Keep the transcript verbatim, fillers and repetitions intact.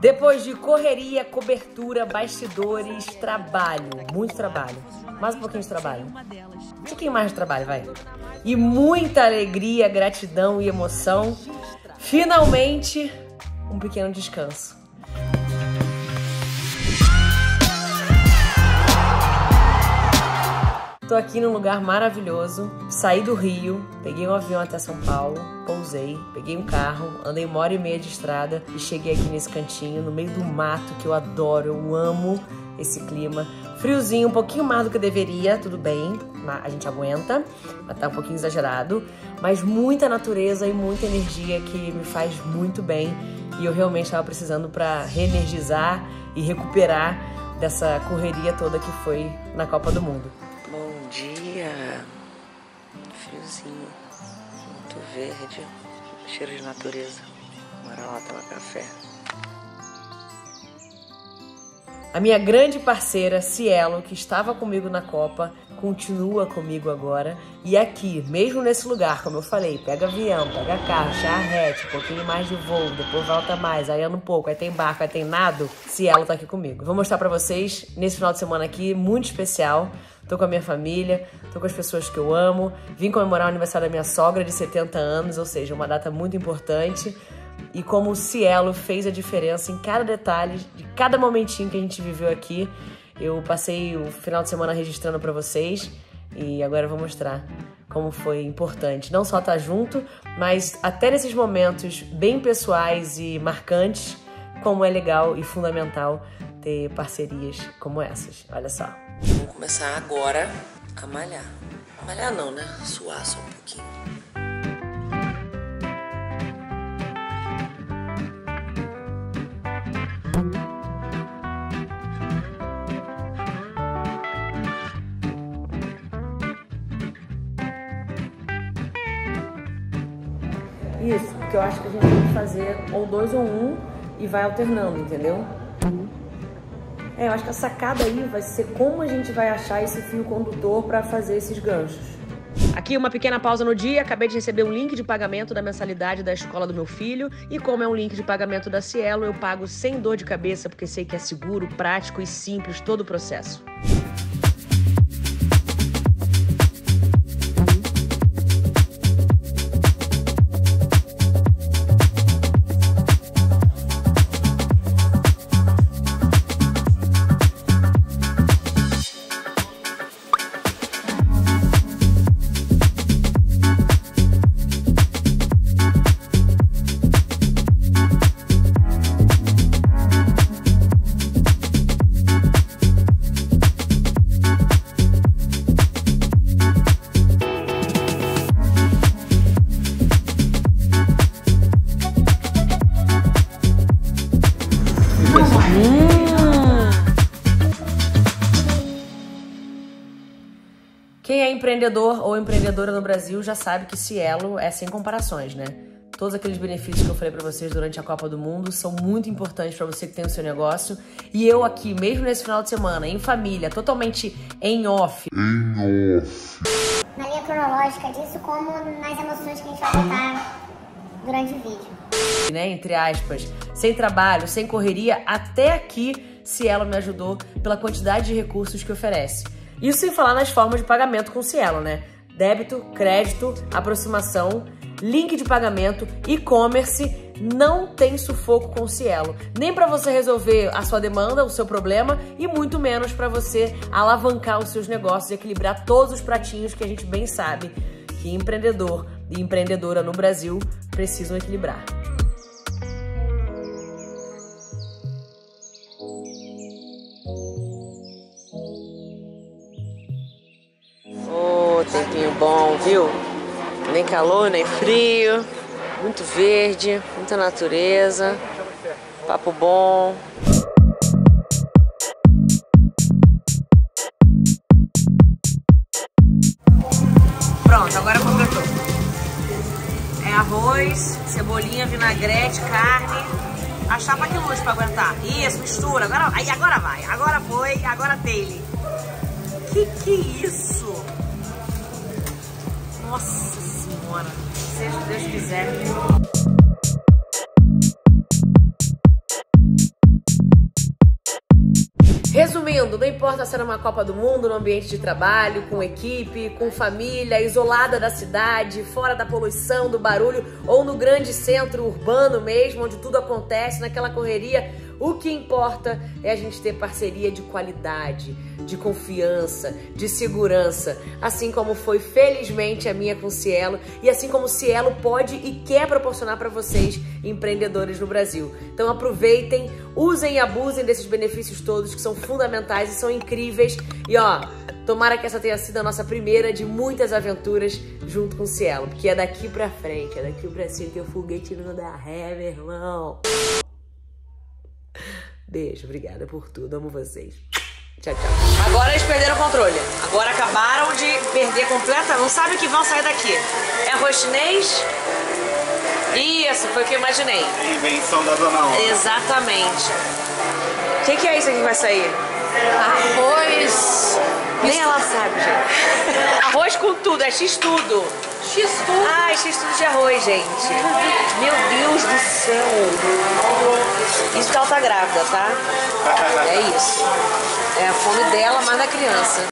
Depois de correria, cobertura, bastidores, trabalho, muito trabalho. Mais um pouquinho de trabalho. Um pouquinho mais de trabalho, vai. E muita alegria, gratidão e emoção. Finalmente, um pequeno descanso. Tô aqui num lugar maravilhoso, saí do Rio, peguei um avião até São Paulo, pousei, peguei um carro, andei uma hora e meia de estrada e cheguei aqui nesse cantinho, no meio do mato, que eu adoro, eu amo esse clima. Friozinho, um pouquinho mais do que eu deveria, tudo bem, a gente aguenta, mas tá um pouquinho exagerado, mas muita natureza e muita energia que me faz muito bem e eu realmente estava precisando para reenergizar e recuperar dessa correria toda que foi na Copa do Mundo. Bom dia, friozinho, muito verde, cheiro de natureza. Bora lá tomar café. A minha grande parceira, Cielo, que estava comigo na Copa, continua comigo agora. E aqui, mesmo nesse lugar, como eu falei, pega avião, pega carro, charrete, um pouquinho mais de voo, depois volta mais, aí anda um pouco, aí tem barco, aí tem nado, Cielo tá aqui comigo. Vou mostrar pra vocês, nesse final de semana aqui, muito especial. Tô com a minha família, tô com as pessoas que eu amo. Vim comemorar o aniversário da minha sogra de setenta anos, ou seja, uma data muito importante. E como o Cielo fez a diferença em cada detalhe, de cada momentinho que a gente viveu aqui. Eu passei o final de semana registrando pra vocês e agora eu vou mostrar como foi importante. Não só estar junto, mas até nesses momentos bem pessoais e marcantes, como é legal e fundamental ter parcerias como essas. Olha só. Vamos começar agora a malhar. Malhar não, né? Suar só um pouquinho. Isso, porque eu acho que a gente tem que fazer ou dois ou um e vai alternando, entendeu? É, eu acho que a sacada aí vai ser como a gente vai achar esse fio condutor para fazer esses ganchos. Aqui uma pequena pausa no dia, acabei de receber um link de pagamento da mensalidade da escola do meu filho e como é um link de pagamento da Cielo, eu pago sem dor de cabeça porque sei que é seguro, prático e simples todo o processo. Quem é empreendedor ou empreendedora no Brasil já sabe que Cielo é sem comparações, né? Todos aqueles benefícios que eu falei pra vocês durante a Copa do Mundo são muito importantes pra você que tem o seu negócio. E eu aqui, mesmo nesse final de semana, em família, totalmente em off. Em off. Na linha cronológica disso, como nas emoções que a gente vai botar durante o vídeo. Né, entre aspas, sem trabalho, sem correria, até aqui Cielo me ajudou pela quantidade de recursos que oferece. Isso sem falar nas formas de pagamento com Cielo, né? Débito, crédito, aproximação, link de pagamento, e-commerce, não tem sufoco com Cielo. Nem para você resolver a sua demanda, o seu problema, e muito menos para você alavancar os seus negócios e equilibrar todos os pratinhos que a gente bem sabe que empreendedor e empreendedora no Brasil precisam equilibrar. Tempinho bom, viu? Nem calor, nem frio. Muito verde, muita natureza. Papo bom. Pronto, agora completou. É arroz, cebolinha, vinagrete, carne. A chapa que luz pra aguentar. Isso, mistura. Agora, aí, agora vai. Agora foi, agora dele. Que que é isso? Nossa Senhora, seja o que Deus quiser. Resumindo, não importa se era uma Copa do Mundo, no ambiente de trabalho, com equipe, com família, isolada da cidade, fora da poluição, do barulho, ou no grande centro urbano mesmo, onde tudo acontece, naquela correria, o que importa é a gente ter parceria de qualidade, de confiança, de segurança, assim como foi felizmente a minha com o Cielo e assim como o Cielo pode e quer proporcionar para vocês, empreendedores no Brasil. Então aproveitem, usem e abusem desses benefícios todos que são fundamentais e são incríveis. E ó, tomara que essa tenha sido a nossa primeira de muitas aventuras junto com o Cielo, porque é daqui pra frente, é daqui pra cima que o foguete não dá ré, meu irmão. Beijo, obrigada por tudo, amo vocês. Tchau, tchau. Agora eles perderam o controle. Agora acabaram de perder completamente. Não sabem que vão sair daqui. É arroz chinês? Isso, foi o que eu imaginei. Invenção da dona Ana. Exatamente. O que, que é isso aqui que vai sair? Arroz. Nem ela sabe, gente. Arroz com tudo, é x-tudo. X-tudo. Ah, é x-tudo de arroz, gente. Meu Deus do céu. Isso que ela tá grávida, tá? É isso. É a fome dela, mas da criança.